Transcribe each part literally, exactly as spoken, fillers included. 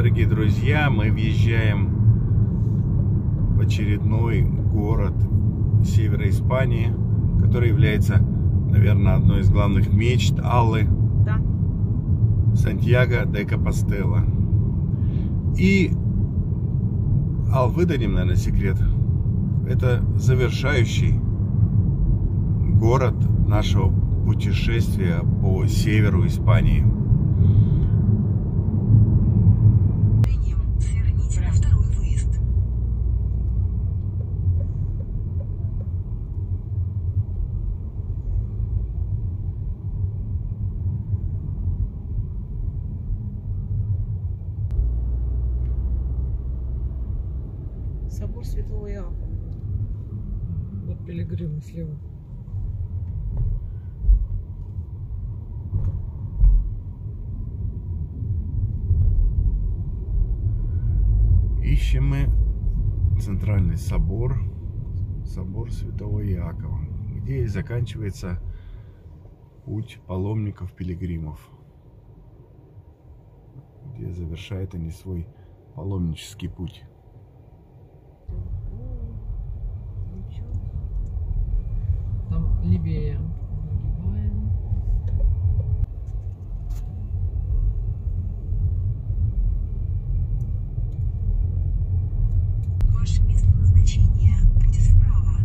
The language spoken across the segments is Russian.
дорогие друзья, мы въезжаем в очередной город севера Испании, который является, наверное, одной из главных мечт Аллы. Да. Сантьяго де Компостела. И, Ал, выдадим, наверное, секрет. Это завершающий город нашего путешествия по северу Испании. Сверните на второй выезд. Собор Святого Иакова. Вот пилигримы слева. Ищем мы центральный собор, собор Святого Иакова, где и заканчивается путь паломников-пилигримов, где завершают они свой паломнический путь. Там левее. Нагибаем. Ваше место назначения будет вправо.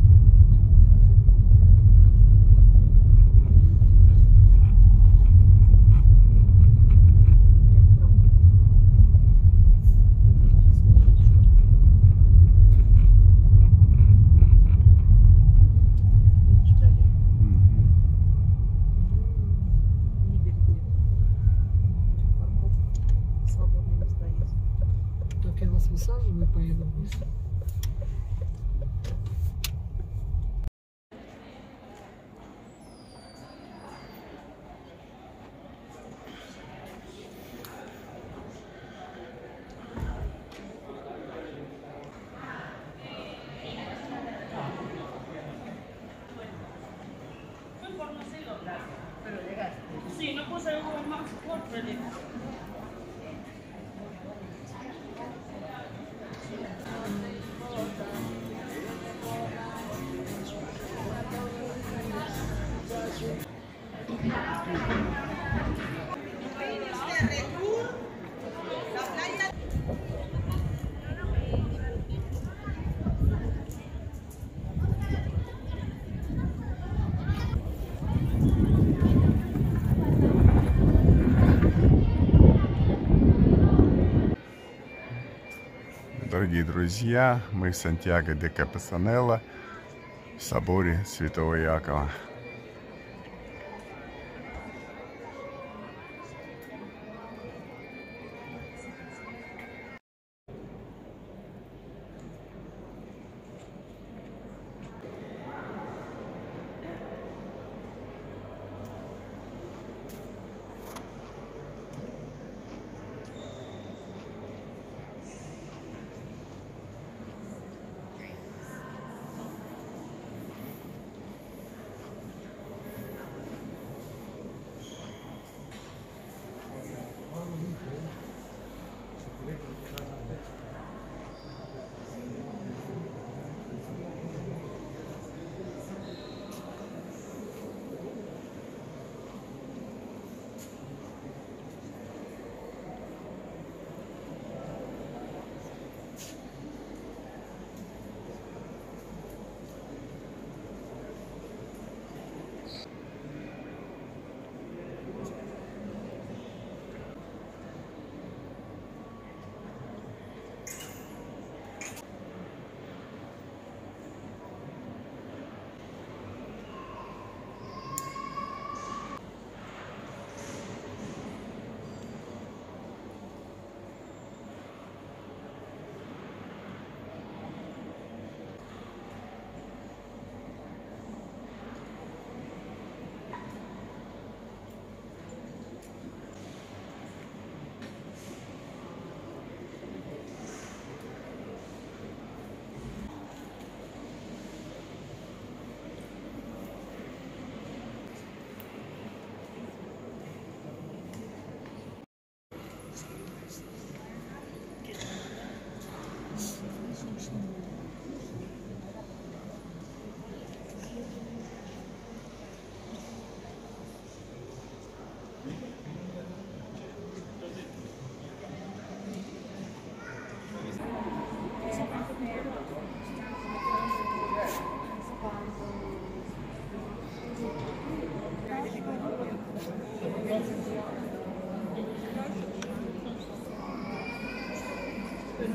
Я вас высаживаю и поеду вниз. Sí, no puse algo más fuerte. Дорогие друзья, мы в Сантьяго де Компостела, в соборе Святого Иакова.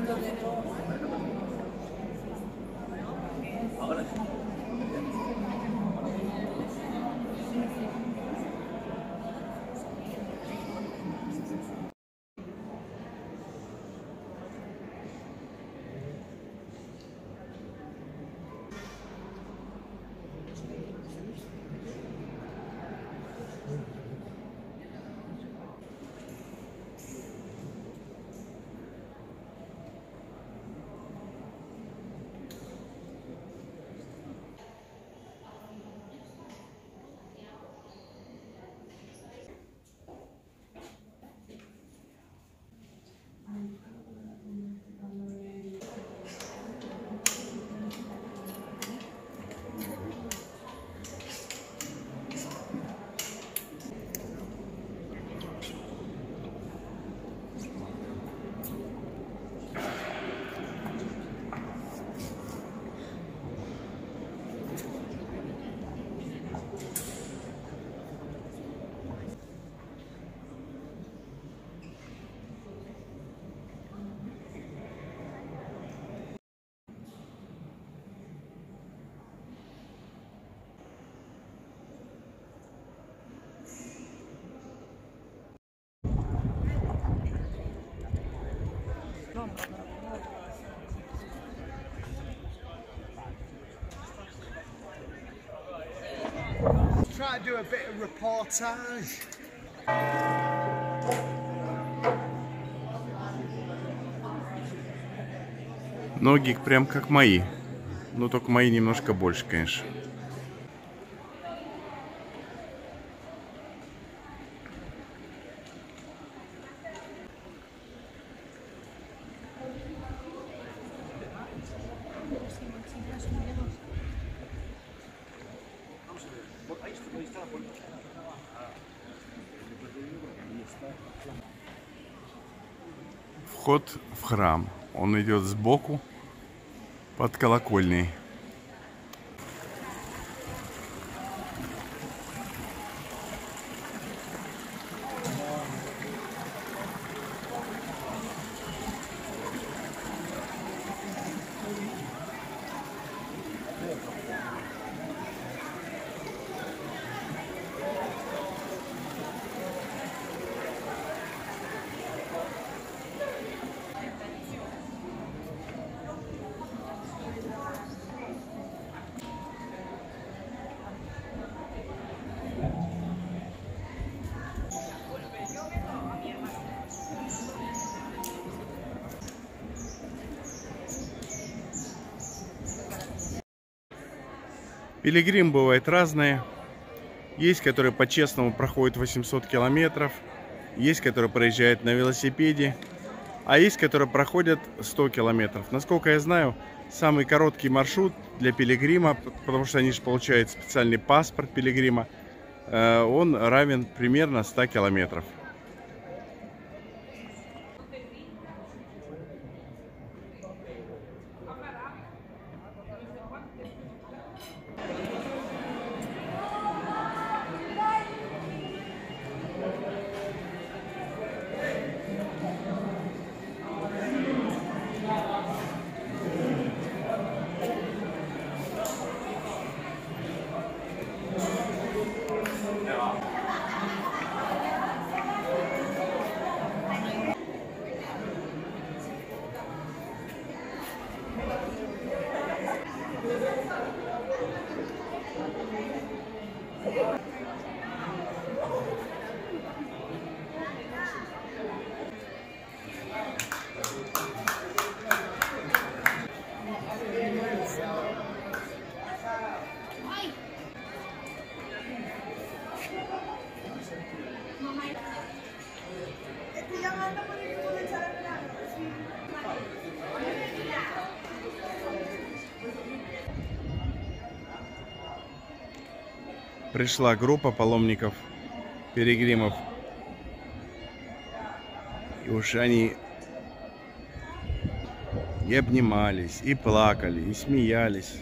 Try to do a bit of reportage. Ноги прям как мои. Но только мои немножко больше, конечно. Вход в храм. Он идет сбоку под колокольней. Пилигрим бывает разные. Есть, которые по-честному проходят восемьсот километров. Есть, которые проезжают на велосипеде. А есть, которые проходят сто километров. Насколько я знаю, самый короткий маршрут для пилигрима, потому что они же получают специальный паспорт пилигрима, он равен примерно ста километров. Пришла группа паломников, пилигримов. И уж они и обнимались, и плакали, и смеялись.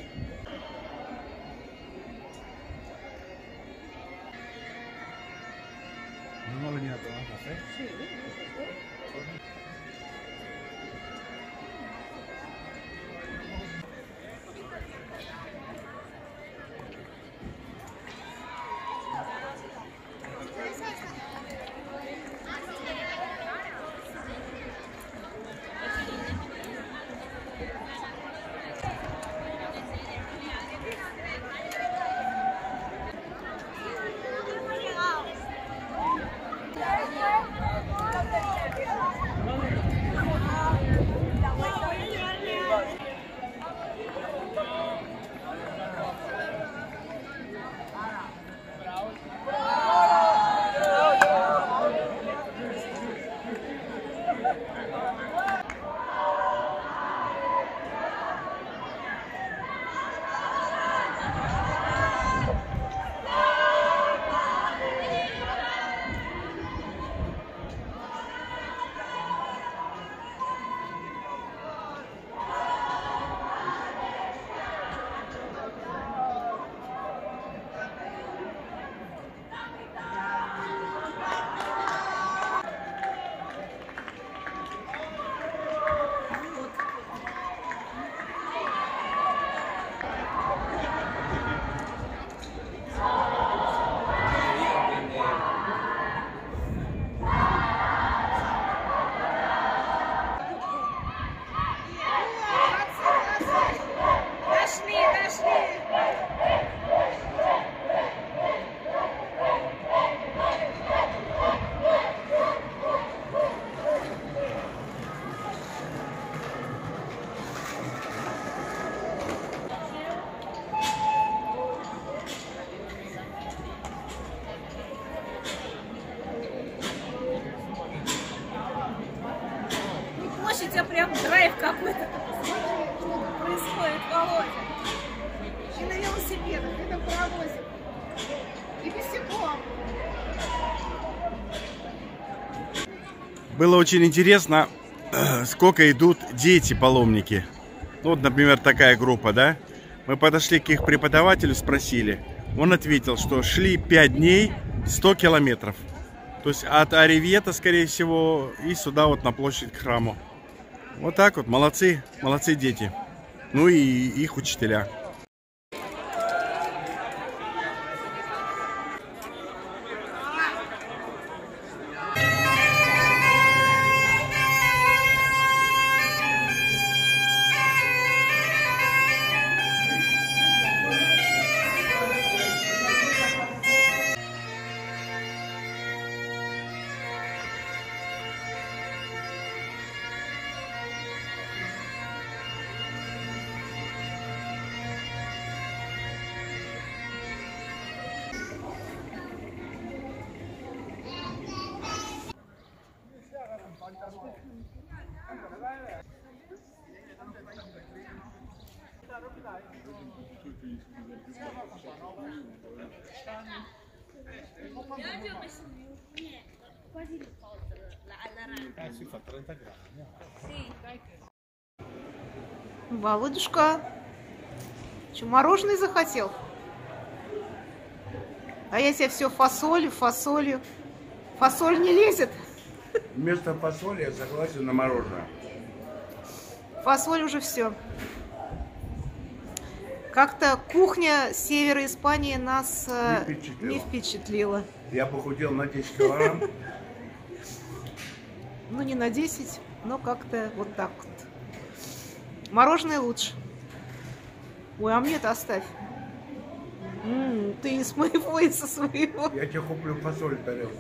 тебя прям драйв какой-то. Что происходит, Володя? И на велосипедах, и на паровозе, и босиком. Было очень интересно, сколько идут дети-паломники. Ну, вот, например, такая группа, да? Мы подошли к их преподавателю, спросили. Он ответил, что шли пять дней, сто километров. То есть от Оривьета, скорее всего, и сюда вот на площадь к храму. Вот так вот, молодцы, молодцы дети. Ну и их учителя. Володюшка, что, мороженое захотел? А я себе все фасолью, фасолью. Фасоль не лезет. Вместо фасоли я согласен на мороженое. Фасоль уже все. Как-то кухня севера Испании нас Не впечатлила. не впечатлила. Я похудел на десять килограмм. Ну, не на десять, но как-то вот так вот. Мороженое лучше. Ой, а мне-то оставь. М-м, ты из моего, из своего. Я тебе куплю фасоль тарелку.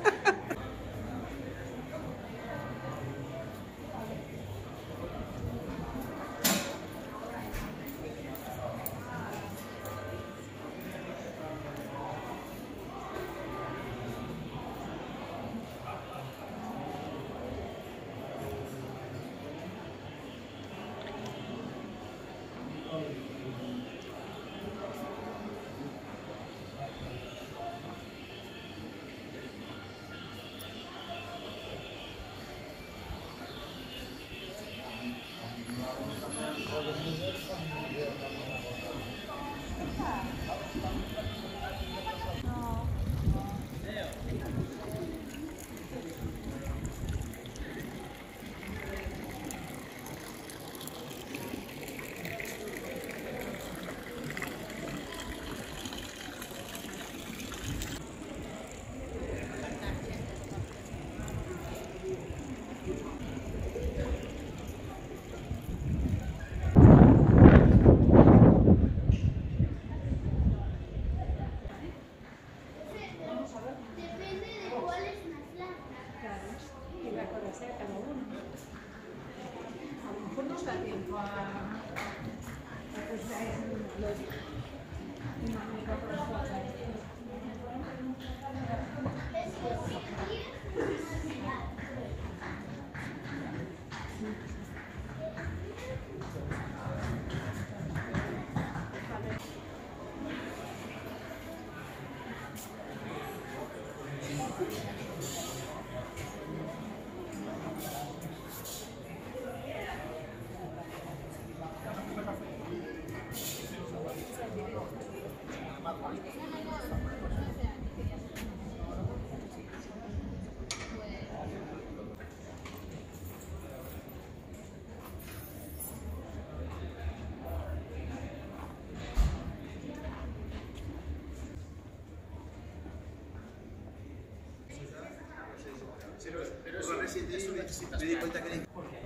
Me di cuenta que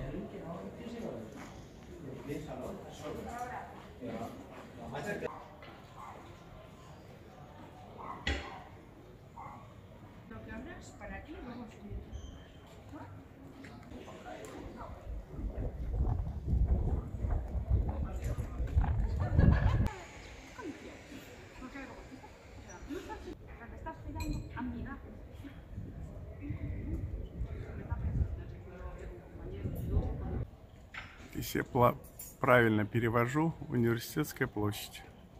Lo que hablas para ti, luego Если я пла- правильно перевожу, Университетская площадь.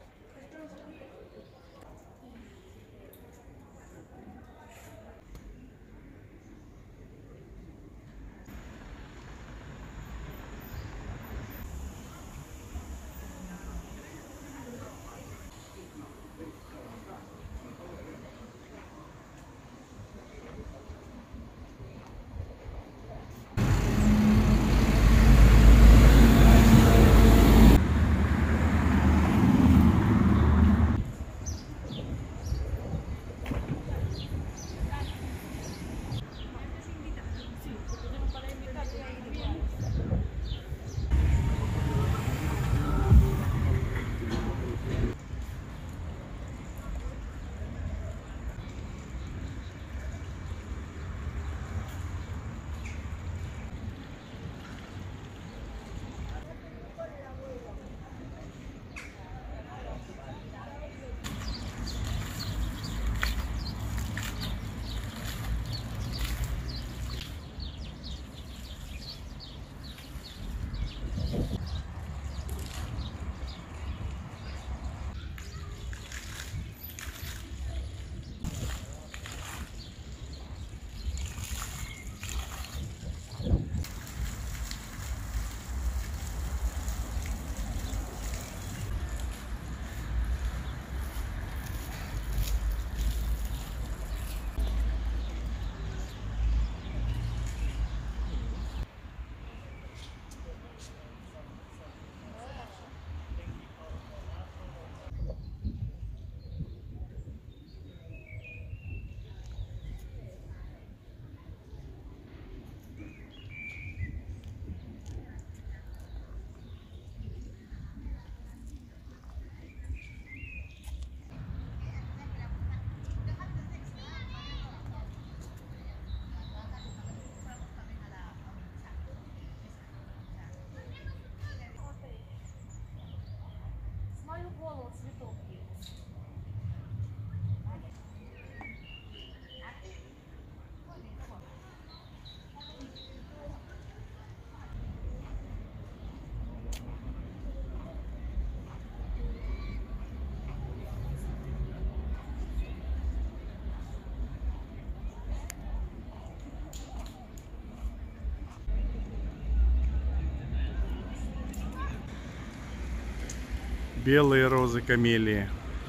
Белые розы камелии.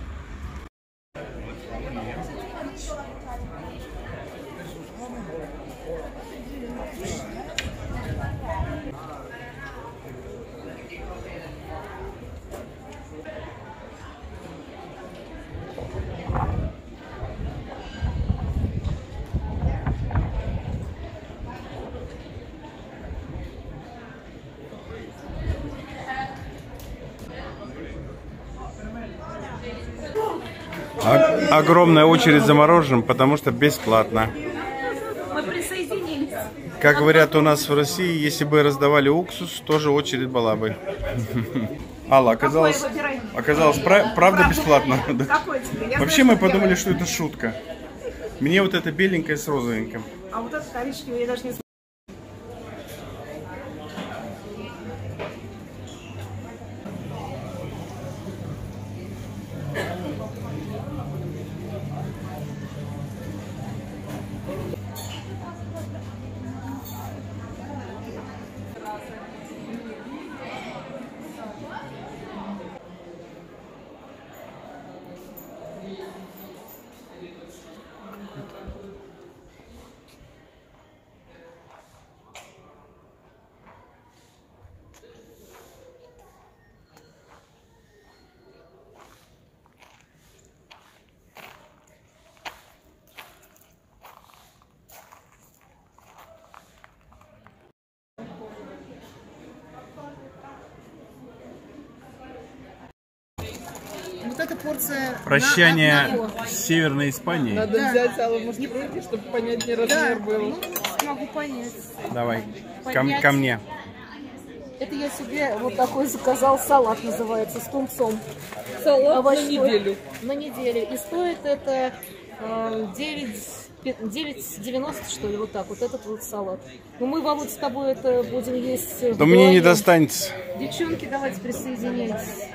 Огромная очередь за мороженым, потому что бесплатно. Мы присоединились. Как говорят у нас в России, если бы раздавали уксус, тоже очередь была бы. Алла, оказалось, оказалось правда бесплатно. Вообще мы подумали, что это шутка. Мне вот это беленькое с розовеньким. А вот это коричневое я даже не знаю. Вот эта порция Прощание на одного. с Северной Испанией. Надо Да. взять Аллу муштрунки, чтобы понятнее размер Да, был. ну, могу понять. Давай, ко, Понять. ко мне. Это я себе вот такой заказал, салат называется, с тунцом. Салат Овощной. на неделю. На неделю. И стоит это девять девяносто, что ли, вот так, вот этот вот салат. Ну мы, Володь, с тобой это будем есть. Да мне не достанется. Девчонки, давайте присоединяйтесь.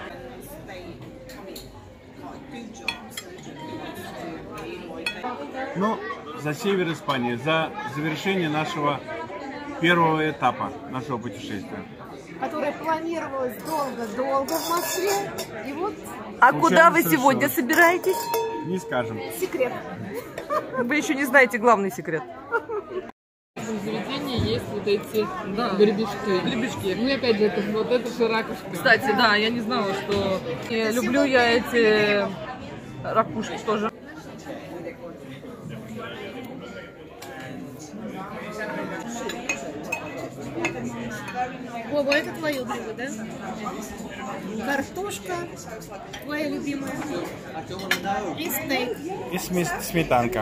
Ну, за север Испании, за завершение нашего первого этапа нашего путешествия. Которое планировалось долго-долго в Москве. И вот... А куда вы сегодня собираетесь? Не скажем. Секрет. Вы еще не знаете главный секрет. В заведении есть вот эти да. гребешки. Гребешки. Ну и опять же, это, вот это же ракушка. Кстати, да, я не знала, что... И люблю я эти ракушки тоже. Вова, это твое блюдо, да? Картошка, твоя любимая. И стейк. И сме- сметанка.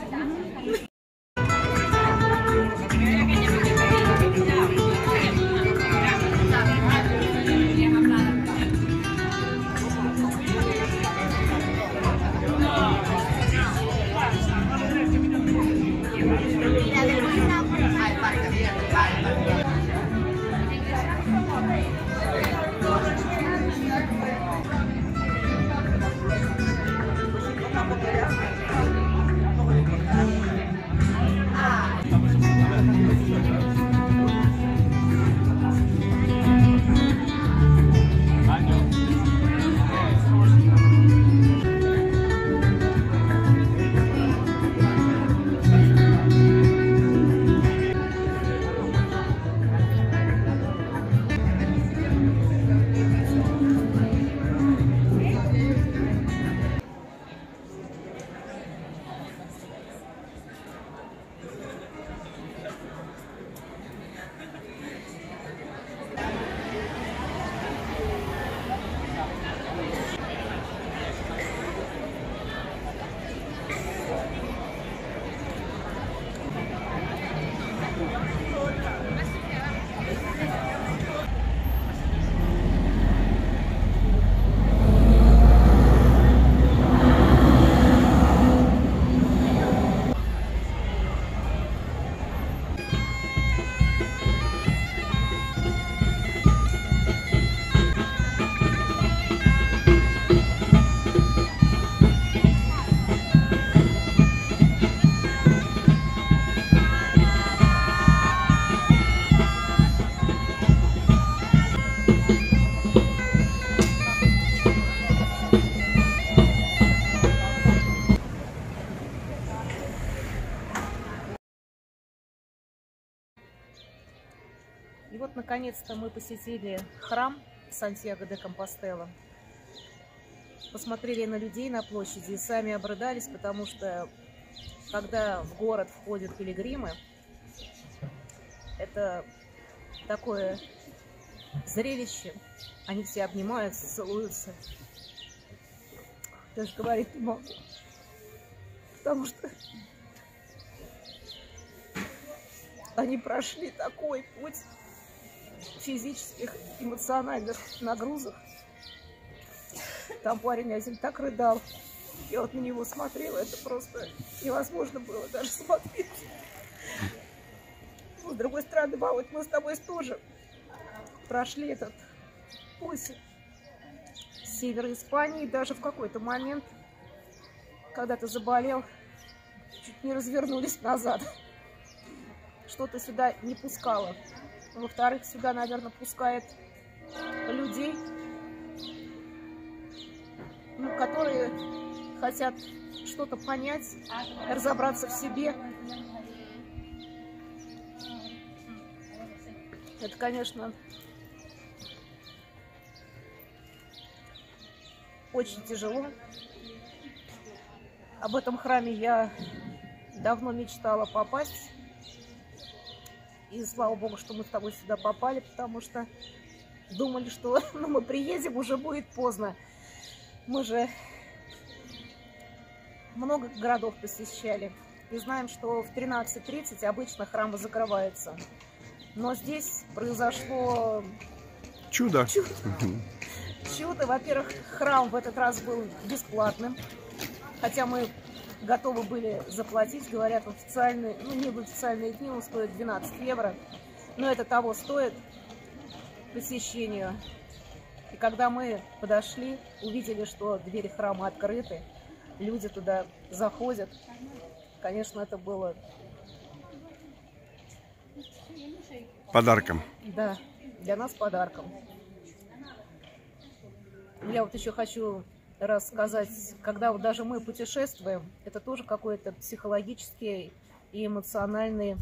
И вот, наконец-то, мы посетили храм Сантьяго де Компостела. Посмотрели на людей на площади и сами обрыдались, потому что, когда в город входят пилигримы, это такое зрелище. Они все обнимаются, целуются. Даже говорить не могу. Потому что они прошли такой путь физических, эмоциональных нагрузок. Там парень один так рыдал. Я вот на него смотрела, это просто невозможно было даже смотреть. Но, с другой стороны, Володь, мы с тобой тоже прошли этот путь с севера Испании. Даже в какой-то момент, когда ты заболел, чуть не развернулись назад. Что-то сюда не пускало. Во-вторых, сюда, наверное, пускает людей, ну, которые хотят что-то понять, разобраться в себе. Это, конечно, очень тяжело. Об этом храме я давно мечтала попасть. И слава богу, что мы с тобой сюда попали, потому что думали, что ну, мы приедем, уже будет поздно. Мы же много городов посещали. И знаем, что в тринадцать тридцать обычно храмы закрываются. Но здесь произошло Чудо. Чудо. Чудо. Во-первых, храм в этот раз был бесплатным. Хотя мы готовы были заплатить. Говорят, в официальные, ну не в официальные дни он стоит двенадцать евро. Но это того стоит посещению. И когда мы подошли, увидели, что двери храма открыты, люди туда заходят. Конечно, это было... Подарком. Да, для нас подарком. Я вот еще хочу рассказать, когда вот даже мы путешествуем, это тоже какой-то психологический и эмоциональный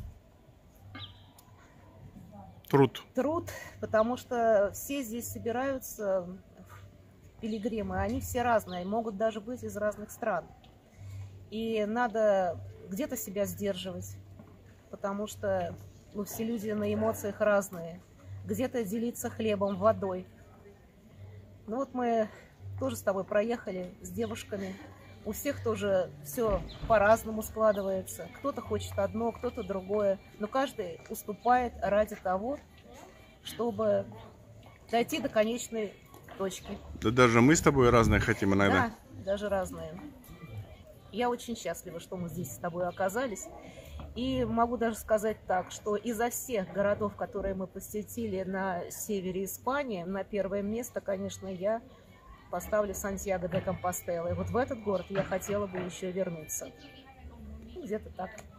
Труд. труд, потому что все здесь собираются, пилигримы, они все разные, могут даже быть из разных стран. И надо где-то себя сдерживать, потому что ну, все люди на эмоциях разные. Где-то делиться хлебом, водой. Ну вот мы тоже с тобой проехали с девушками. У всех тоже все по-разному складывается. Кто-то хочет одно, кто-то другое. Но каждый уступает ради того, чтобы дойти до конечной точки. Да даже мы с тобой разные хотим иногда. Да, даже разные. Я очень счастлива, что мы здесь с тобой оказались. И могу даже сказать так, что изо всех городов, которые мы посетили на севере Испании, на первое место, конечно, я поставлю Сантьяго де Компостела. И вот в этот город я хотела бы еще вернуться. Где-то так.